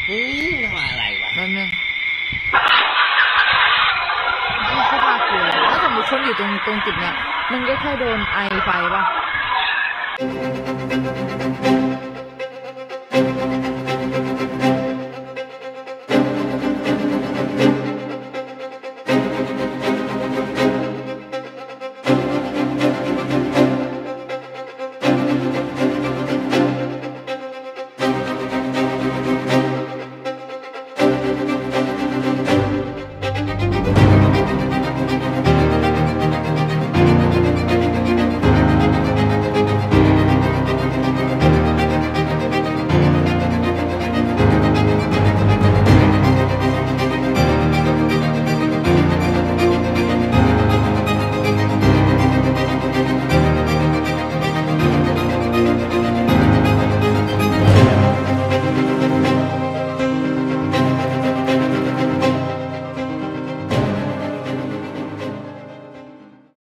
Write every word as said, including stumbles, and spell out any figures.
อืมมาอะไรวะแป๊บนึงนี่เขาพากูเลยถ้าสมมติคนอยู่ตรงตรงจุดเนี้ยมันก็แค่โดนไอไฟป่ะ